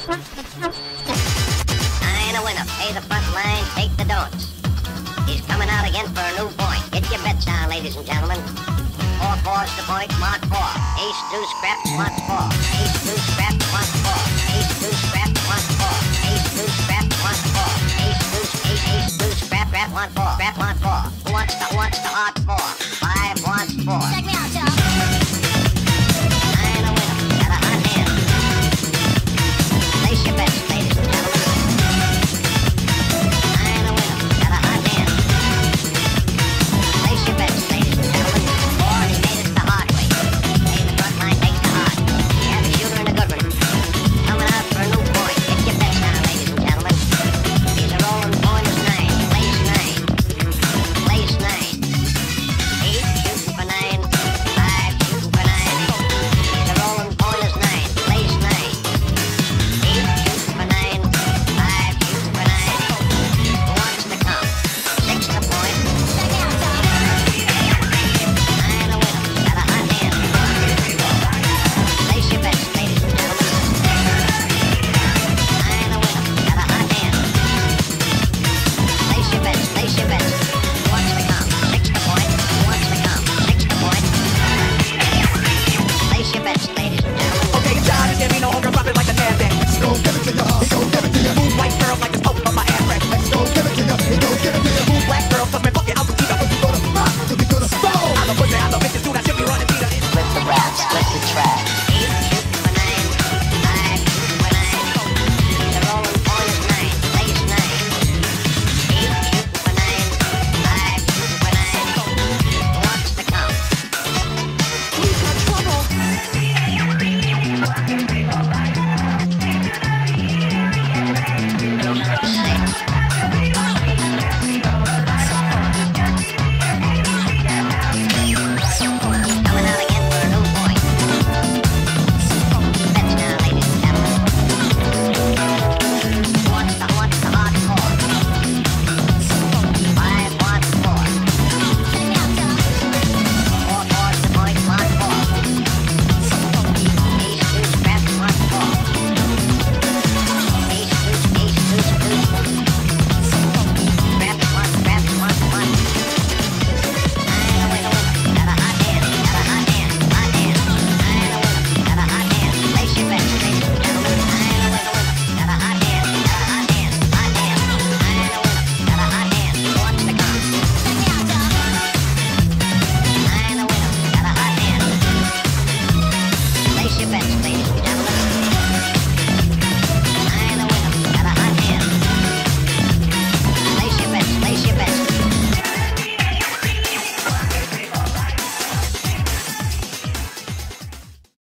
I ain't a winner. Pay the front line, take the don'ts. He's coming out again for a new point. Get your bets down, ladies and gentlemen. 4-4's the point, mark 4. Ace, deuce, scrap, wants 4. Ace, deuce, scrap, wants 4. Ace, deuce, scrap, wants 4. Ace, deuce, scrap, wants 4. Ace, deuce, ace, deuce, scrap, wants 4. Scrap, wants 4. Who wants the heart 4? 5 wants 4.